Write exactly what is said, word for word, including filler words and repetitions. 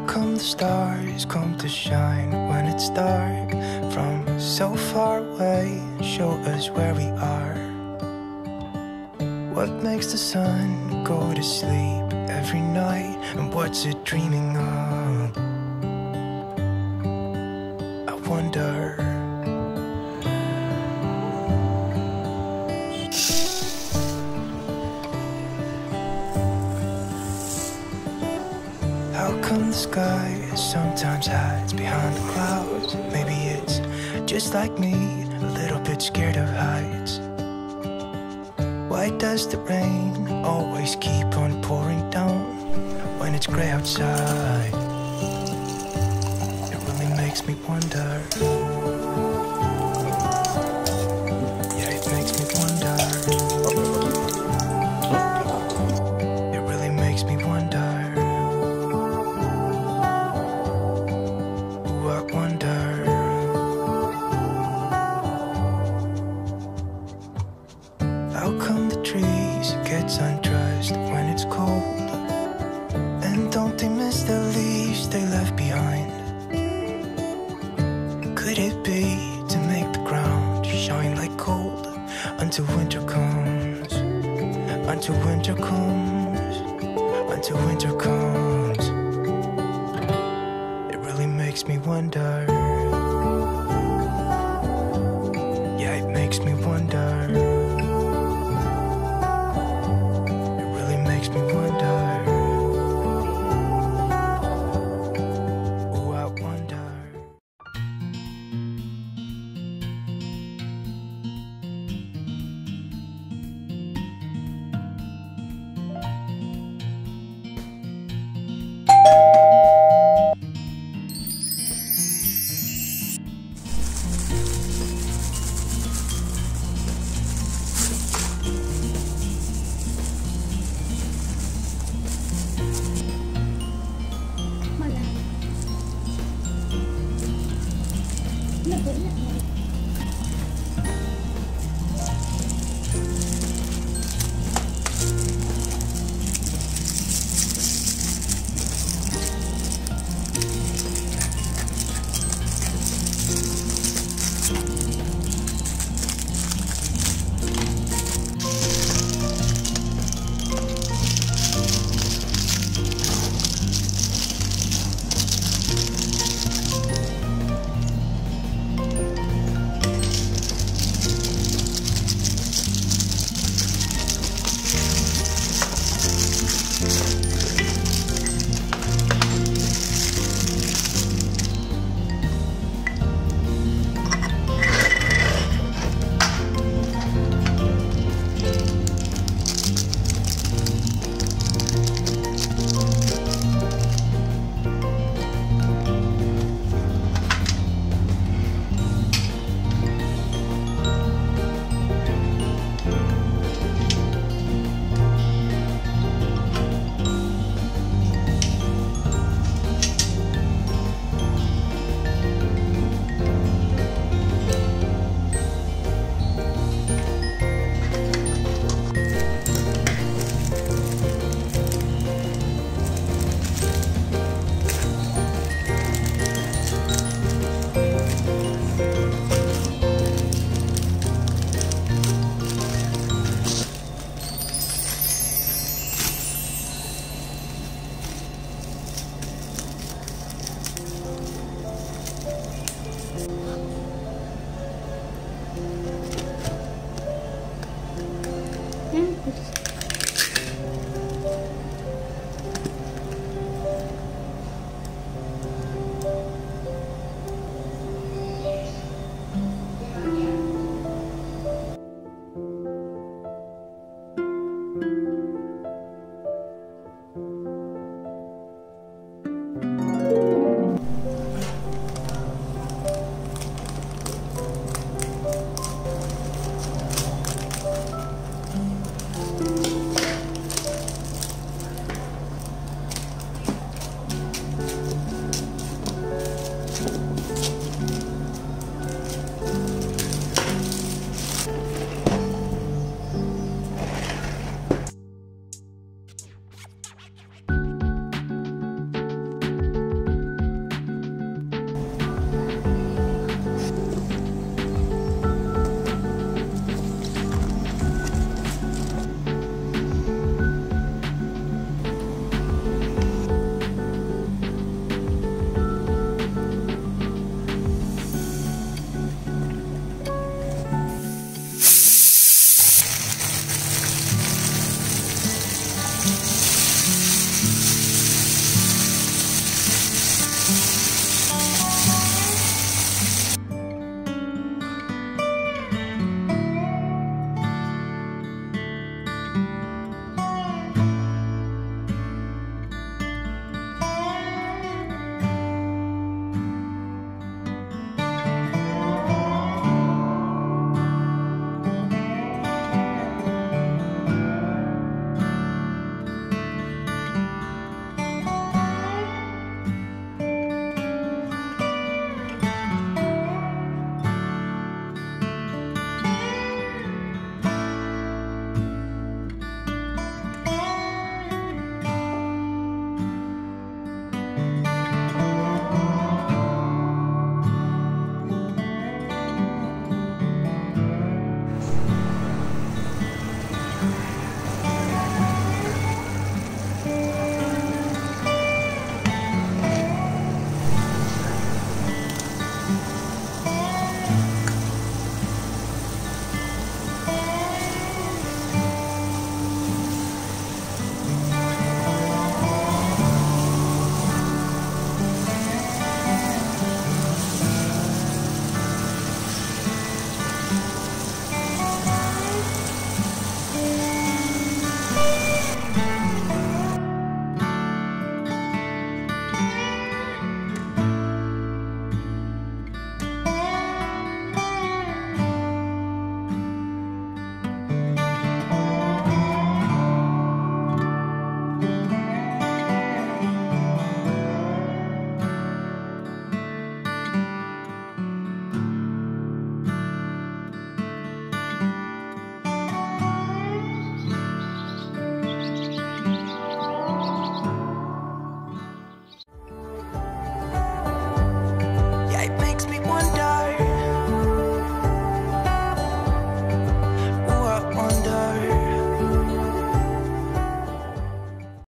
come the stars come to shine when it's dark from so far away and show us where we are? What makes the sun go to sleep every night, and what's it dreaming of? I wonder. How come the sky sometimes hides behind the clouds? Maybe it's just like me, a little bit scared of heights. Why does the rain always keep on pouring down when it's gray outside? It really makes me wonder. Yeah, it makes me wonder. It really makes me wonder. I wonder. How come the trees get undressed when it's cold? And don't they miss the leaves they left behind? Could it be to make the ground shine like gold until winter comes? Until winter comes? Until winter comes? Makes me wonder. Yeah, it makes me wonder. It really makes me wonder. Oh, I wonder. Nó